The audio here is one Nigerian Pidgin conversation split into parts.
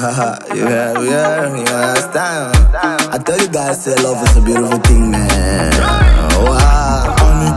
Yeah, you understand? I tell you guys, say love is a beautiful thing, man. Wow.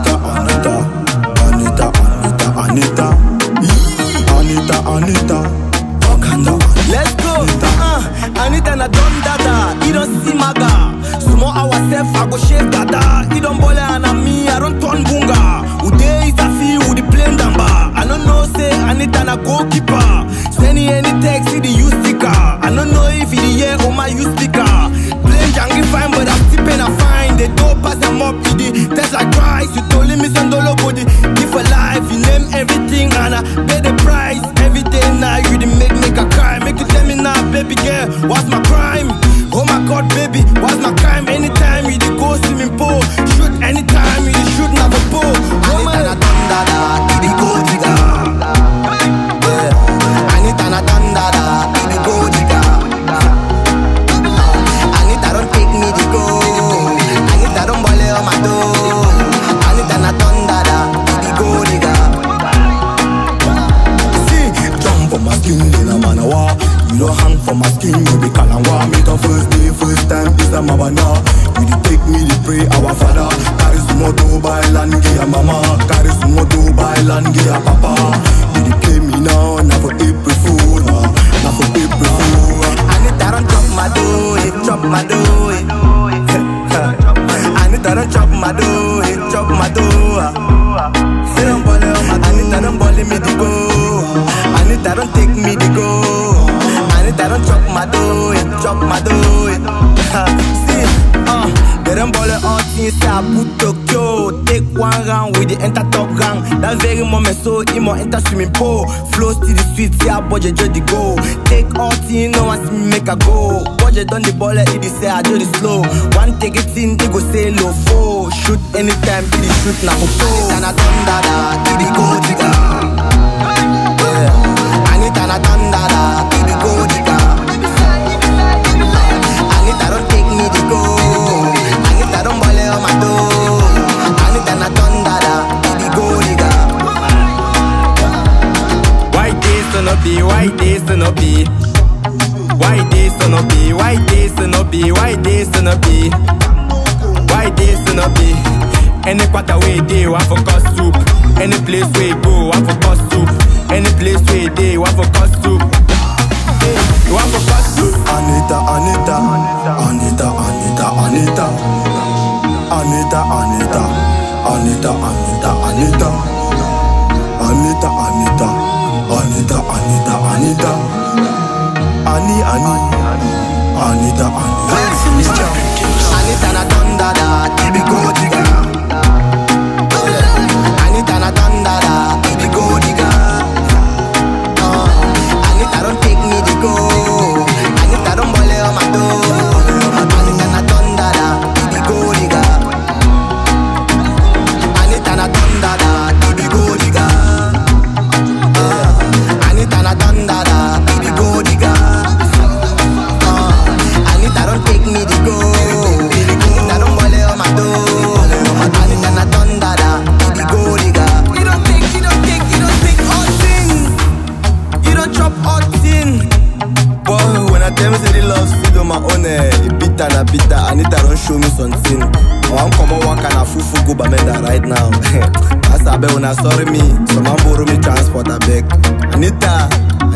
Anita. Let's go. Anita na don dada. He don't see maga. Small ourselves, I go shave dada. He don't bole and me, I don't turn bunga. Uday is a fee with the plain damba. I don't know, say Anita na goalkeeper. Send any text, see the use sticker. I don't know if it the year or my use speaker. Plain jangy fine, but I'm still paying a fine. They don't pass them up, that's like Christ. You told him it's on the logo, give a life. You name everything and I pay the price. Every day now you the make a cry. Make you tell me now, baby girl, what's my crime? Oh my God, baby, what's my crime? Anytime you the go swimming pool, shoot anytime you the shoot never pull. Anita na dada, you the go digga. Anita na dada, you the go digga. Anita don't take me the go. Anita don't bole on my door. Anita na dada, you the go digga. See, jump on my skin, then I'm on a war. You don't hang for my skin, you be kalangwa. Meet the first day, first time, is a mabana. You dey take me, dey pray our father. Carry some moto by land, give a mama. Carry some moto by land, give a papa. You dey play me now, now for April Fool. Now for April Fool. Anita don't chop my dough, chop my dough. Anita don't chop my dough, chop my dough. Anita don't bully me to go. Anita don't take me to go. Anita don't chop my dough, chop my dough. See, they don't ball all things, I put Tokyo. Take one round with the enter top gang. That very moment, so imo enter swimming pool. Flows to the street, see a budget just the go. Take all things, no one see me make a go. Budget on the ball, it is say I do the slow. One take it in, they go say low four. Shoot anytime, it is shoot now for four. Anita na dada, it is go digga. Anita na dada, it is go digga. Anita don't take me to go. Anita don't bole on my door. Anita na dada, it is go digga. Why this to no be? Why this to no be? Why this to no be? Why this to no be? Why this to no be? Why this to no be? Any quarter way day, one for cost soup. Any place we go, one for cost soup. Any place we day, one for cost soup. Hey, one for cost soup. Anita. Anita na dada, it be go digga. Anita na dada, it be go digga. Anita don't take me to go. Anita don't bole on my door. Anita na dada, it be go digga. Anita na dada, it be go digga. Anita na dada, it be go digga. Anita don't take me to go. Anita don't bole on my door. Anita na dada, it be go digga. You don't take all things. You don't chop all things. Boy, when I tell me say the love still on my own, it bitter. Anita don't show me something. I want come on walk and a fufu go Bamenda right now. As I be when I sorry me, some man borrow me transport I beg. Anita,